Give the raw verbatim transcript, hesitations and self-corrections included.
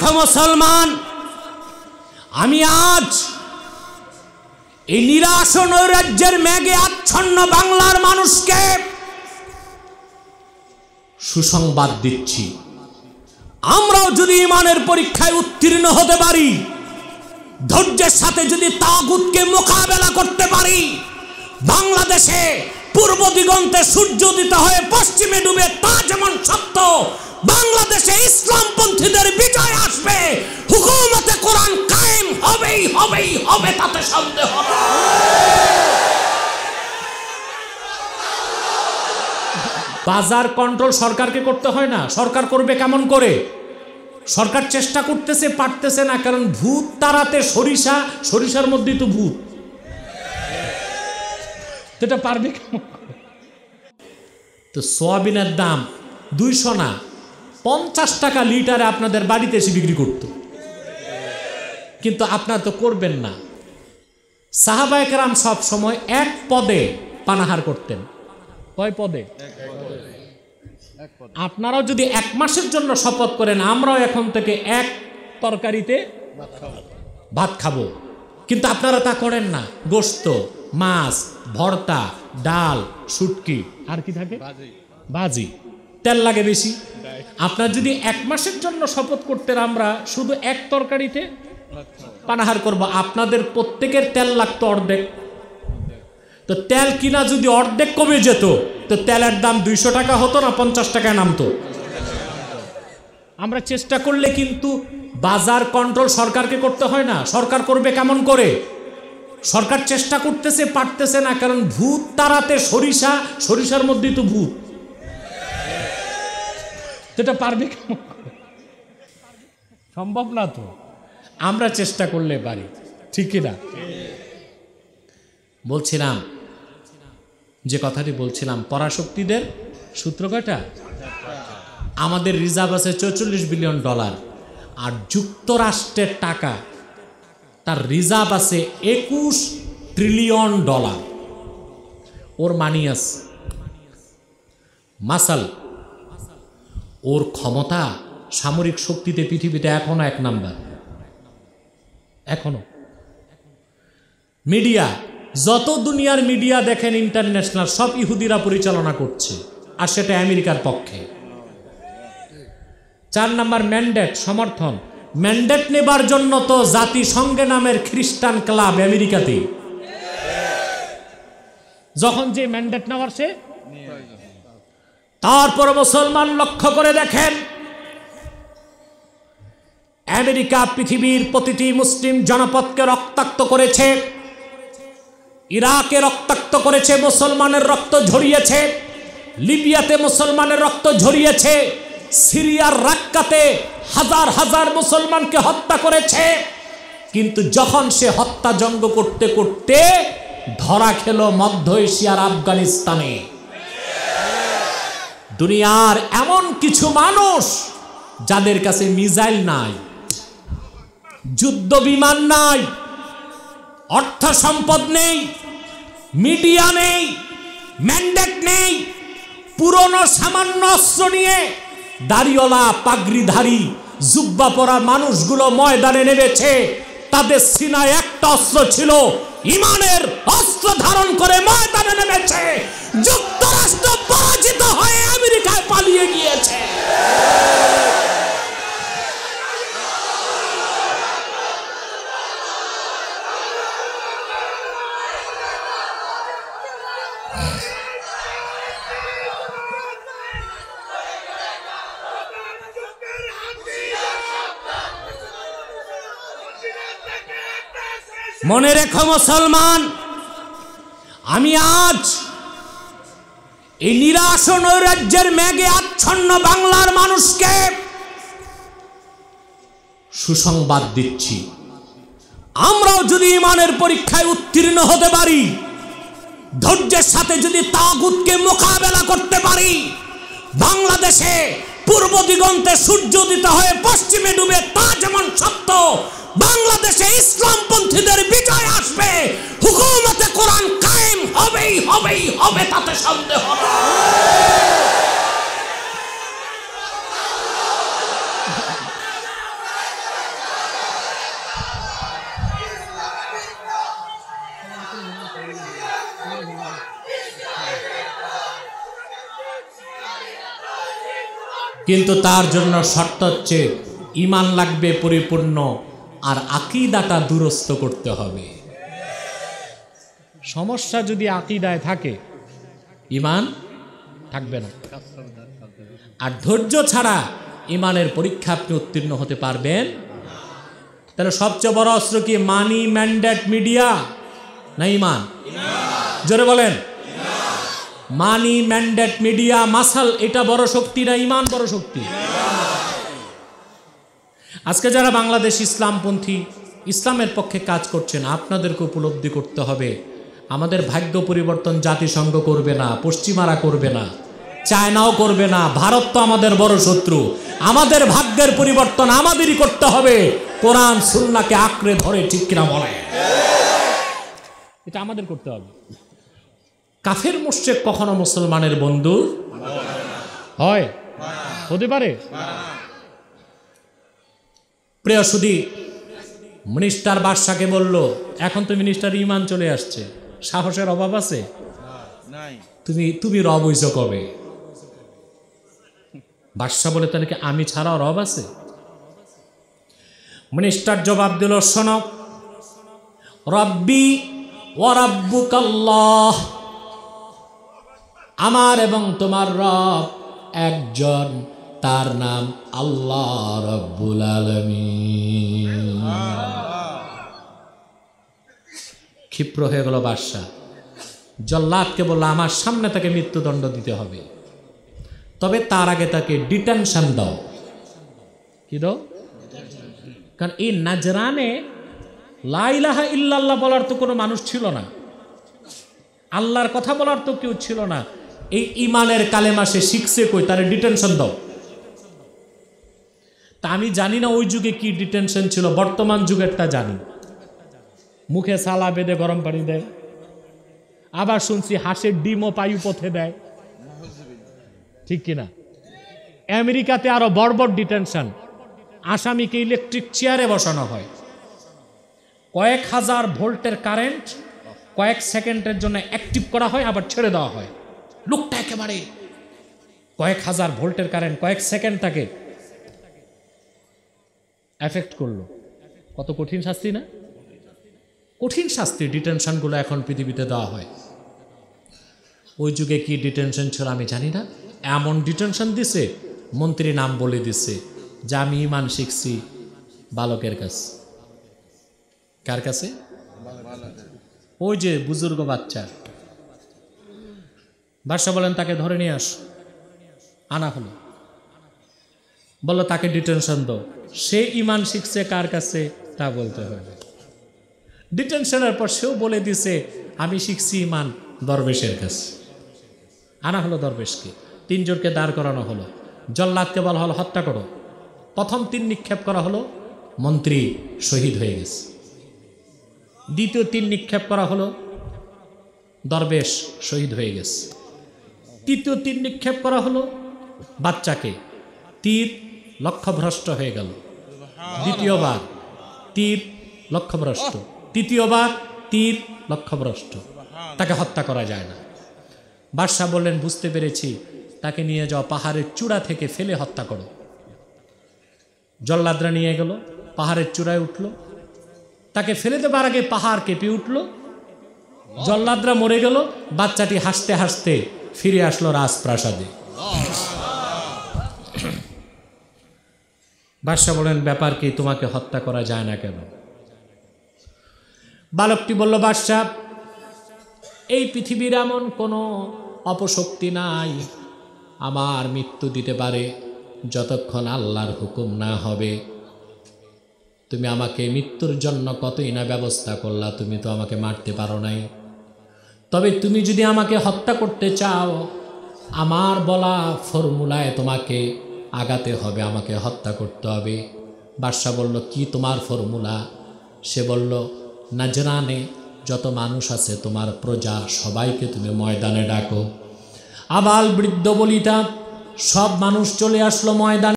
রেখো মুসলমান, আমি আজ এই নিরাশ নৈরাজ্যের মেঘে আচ্ছন্ন বাংলার মানুষকে সুসংবাদ দিচ্ছি, আমরাও যদি ইমানের পরীক্ষায় উত্তীর্ণ হতে পারি, ধৈর্যের সাথে যদি তাগুতকে মোকাবেলা করতে পারি, বাংলাদেশে পূর্ব দিগন্তে সূর্য উদিত হয়ে পশ্চিমে ডুবে তা যেমন সত্য, বাংলাদেশে ইসলামপন্থীদের বিজয় আসবে, হুকুমতে কোরআন কায়েম হবেই হবেই হবে, তাতে সন্দেহ নেই। বাজার কন্ট্রোল সরকারকে করতে হয় না, সরকার করবে কেমন করে? সরকার চেষ্টা করতেছে, পারতেছে না, কারণ ভূত তাড়াতে সরিষা, সরিষার মধ্যেই তো ভূত, এটা পারবে কেমন? তো সোয়াবিনের দাম দুইশো না পঞ্চাশ টাকা লিটারে আপনাদের বাড়িতে এসে বিক্রি করত, কিন্তু আপনারা তো করবেন না। সাহাবায়ে কেরাম সব সময় এক পদে পানাহার করতেন। কয় পদে? আপনারাও যদি এক মাসের জন্য শপথ করেন আমরাও এখন থেকে এক তরকারিতে ভাত খাবো, কিন্তু আপনারা তা করেন না। গোশত, মাছ, ভর্তা, ডাল, শুটকি, আর কি থাকে? ভাজি, তেল লাগে বেশি। আপনার যদি এক মাসের জন্য শপথ করতেন আমরা শুধু এক তরকারিতে পানাহার করব, আপনাদের প্রত্যেকের তেল লাগতো অর্ধেক। তো তেল কিনা যদি অর্ধেক কমে যেত তো তেলের দাম দুইশো টাকা হতো না পঞ্চাশ টাকায় নামতো। আমরা চেষ্টা করলে কিন্তু বাজার কন্ট্রোল সরকারকে করতে হয় না, সরকার করবে কেমন করে? সরকার চেষ্টা করতেছে, পারতেছে না, কারণ ভূত তাড়াতে সরিষা, সরিষার মধ্যেই তো ভূত, এটা পারবে কেমন? সম্ভব না তো, আমরা চেষ্টা করলে পারি, ঠিক কিনা? বলছিলাম যে কথাটি বলছিলাম, পরাশক্তিদের সূত্র কয়টা? আমাদের রিজার্ভ আছে চৌচল্লিশ বিলিয়ন ডলার, আর যুক্তরাষ্ট্রের টাকা তার রিজার্ভ আছে একুশ ট্রিলিয়ন ডলার। ওর মানি আছে মাসাল, ওর ক্ষমতা সামরিক শক্তিতে পৃথিবীতে এখনো এক নাম্বার। এখনো মিডিয়া, যত দুনিয়ার মিডিয়া দেখেন ইন্টারন্যাশনাল, সব ইহুদিরা পরিচালনা করছে, আর সেটা আমেরিকার পক্ষে। চার নাম্বার ম্যান্ডেট, সমর্থন। ম্যান্ডেট নেবার জন্য তো জাতিসংঘে নামের খ্রিস্টান ক্লাব আমেরিকাতে, যখন যে ম্যান্ডেট নেওয়ার সে। তারপর মুসলমান লক্ষ্য করে দেখেন, আমেরিকা পৃথিবীর প্রতিটি মুসলিম জনপদকে রক্তাক্ত করেছে, ইরাকে রক্তাক্ত করেছে, মুসলমানের রক্ত ঝরিয়েছে, লিবিয়াতে মুসলমানের রক্ত ঝরিয়েছে, সিরিয়ার রাক্কাতে হাজার হাজার মুসলমানকে হত্যা করেছে। কিন্তু যখন সে হত্যাযজ্ঞ করতে করতে ধরা খেল মধ্য এশিয়ার আফগানিস্তানে, দুনিয়ার এমন কিছু মানুষ যাদের কাছে মিসাইল নাই, যুদ্ধ বিমান নাই, অর্থ সম্পদ নেই, মিডিয়া নেই, ম্যান্ডেট নেই, পুরনো সামান্য অস্ত্র নিয়ে দাড়িওয়ালা পাগড়িধারী জুব্বা পরা মানুষগুলো ময়দানে নেমেছে। তাদের সিনায় একটা অস্ত্র ছিল, ইমানের অস্ত্র ধারণ করে ময়দানে নেমেছে। যুক্তরাষ্ট্র পরাজিত হয়ে আমেরিকায় পালিয়ে গিয়েছে। মনে রেখো মুসলমান, আমি আজ এই নিরাশ নৈরাজ্যের মেঘে আচ্ছন্ন বাংলার মানুষকে সুসংবাদ দিচ্ছি, আমরাও যদি ইমানের পরীক্ষায় উত্তীর্ণ হতে পারি, ধৈর্যের সাথে যদি তাগুতকে মোকাবেলা করতে পারি, বাংলাদেশে পূর্ব দিগন্তে সূর্য উদিত হয়ে পশ্চিমে ডুবে তা যেমন সত্য, বাংলাদেশে ইসলামপন্থীদের বিজয় আসবে, হুকুমতে কোরআন কায়েম হবেই হবেই হবে, তাতে সন্দেহ নেই। কিন্তু তার জন্য শর্ত হচ্ছে ঈমান লাগবে পরিপূর্ণ, আর আকীদাটা দুরস্ত করতে হবে। সমস্যা যদি আকীদায় থাকে, ঈমান থাকবে না। আর ধৈর্য ছাড়া ঈমানের পরীক্ষা আপনি উত্তীর্ণ হতে পারবেন। তাহলে সবচেয়ে বড় অস্ত্র কি? মানি, ম্যান্ডেট, মিডিয়া না ঈমান? জোরে বলেন। মানি, ম্যান্ডেট, মিডিয়া, মাসাল, এটা বড় শক্তি না ঈমান বড় শক্তি? আজকে যারা বাংলাদেশ ইসলামপন্থী, ইসলামের পক্ষে কাজ করছেন, আপনাদেরকে উপলব্ধি করতে হবে আমাদের ভাগ্য পরিবর্তন জাতিসংঘ করবে না, পশ্চিমারা করবে না, চায়নাও করবে না, ভারত তো আমাদের বড় শত্রু। আমাদের ভাগ্যের পরিবর্তন আমাদেরই করতে হবে, কোরআন সুন্নাহকে আঁকড়ে ধরে, ঠিক কিনা বলে? এটা আমাদের করতে হবে। কাফের মুশরিক কখনো মুসলমানের বন্ধু হয়? হতে পারে? প্রিয় সুধী, মিনিস্টার বাদশাকে বলল, এখন তো মিনিস্টার ঈমান চলে আসছে, সাহসের অভাব আছে? তুমি তুমি রব হইছ কবে? বাদশা বলে, তাহলে কি আমি ছাড়াও রব আছে? মিনিস্টার জবাব দিল, শোনো, রব্বি ওয়া রাব্বুকাল্লাহ, আমার এবং তোমার রব একজন, তার নাম আল্লাহ রাব্বুল আলামিন। ক্ষিপ্র হয়ে গেল বাদশা, জল্লাদকে বলল, আমার সামনে তাকে মৃত্যুদণ্ড দিতে হবে, তবে তার আগে তাকে ডিটেনশন দাও। কি দাও? কারণ এই নাজরানে লা ইলাহা ইল্লাল্লাহ বলার তো কোনো মানুষ ছিল না, আল্লাহর কথা বলার তো কেউ ছিল না। এই ঈমানের কালেমা সে শিখছে কই? তারে ডিটেনশন দাও। তা আমি জানি না ওই যুগে কি ডিটেনশন ছিল, বর্তমান যুগেরটা জানি। মুখে সালা বেঁধে গরম পানি দেয়, আবার শুনছি হাঁসের ডিমও পায়ু পথে দেয়, ঠিক কিনা? আমেরিকাতে আরো বড় বড় ডিটেনশন, আসামিকে ইলেকট্রিক চেয়ারে বসানো হয়, কয়েক হাজার ভোল্টের কারেন্ট কয়েক সেকেন্ডের জন্য অ্যাক্টিভ করা হয়, আবার ছেড়ে দেওয়া হয়। লোকটা একেবারে কয়েক হাজার ভোল্টের কারেন্ট কয়েক সেকেন্ড তাকে এফেক্ট করলো। কত কঠিন শাস্তি না? কঠিন শাস্তি ডিটেনশনগুলো এখন পৃথিবীতে দেওয়া হয়। ওই যুগে কি ডিটেনশন ছিল আমি জানি না। এমন ডিটেনশন দিছে, মন্ত্রী নাম বলে দিছে যে আমি ঈমান শিখছি বালকের কাছে। কার কাছে? ওই যে বুজুর্গ বাচ্চা। বাদশা বলেন, তাকে ধরে নিয়ে আস। আনা হলো, বললো তাকে ডিটেনশন দাও। সে ঈমান শিখছে কার কাছে তা বলতে হবে। ডিটেনশনের পর সেও বলে দিছে আমি শিখছি ঈমান দরবেশের কাছে। আনা হলো দরবেশকে, তিনজনকে দাঁড় করানো হলো। জল্লাদকে বলা হলো হত্যা করো। প্রথম তিন নিক্ষেপ করা হলো, মন্ত্রী শহীদ হয়ে গেছে। দ্বিতীয় তিন নিক্ষেপ করা হলো, দরবেশ শহীদ হয়ে গেছে। তৃতীয় তিন নিক্ষেপ করা হলো, বাচ্চাকে তীর লক্ষ্যভ্রষ্ট হয়ে গেল। দ্বিতীয়বার তীর লক্ষ্যভ্রষ্ট, তৃতীয়বার তীর লক্ষ্যভ্রষ্ট, তাকে হত্যা করা যায় না। বাদশাহ বললেন, বুঝতে পেরেছি, তাকে নিয়ে যাও, পাহাড়ের চূড়া থেকে ফেলে হত্যা করো। জল্লাদরা নিয়ে গেল, পাহাড়ের চূড়ায় উঠল, তাকে ফেলে দেবার আগে পাহাড় কেঁপে উঠল। জল্লাদরা মরে গেল, বাচ্চাটি হাসতে হাসতে ফিরে আসলো রাজপ্রাসাদে। বাদশাহ বলেন, ব্যাপার কি, তোমাকে হত্যা করা যায় না কেন? বালকটি বলল, বাদশাহ, এই পৃথিবীর এমন কোনো অপশক্তি নাই আমার মৃত্যু দিতে পারে যতক্ষণ আল্লাহর হুকুম না হবে। তুমি আমাকে মৃত্যুর জন্য কতই না ব্যবস্থা করলা, তুমি তো আমাকে মারতে পারো নাই। তবে তুমি যদি আমাকে হত্যা করতে চাও, আমার বলা ফর্মুলায় তোমাকে আগাতে হবে, আমাকে হত্যা করতে হবে। বাদশাহ বলল, কি তোমার ফর্মুলা? সে বলল, নাজরানে যত মানুষ আছে তোমার প্রজা, সবাইকে তুমি ময়দানে ডাকো। আবাল বৃদ্ধ বলিতা সব মানুষ চলে আসলো ময়দানে।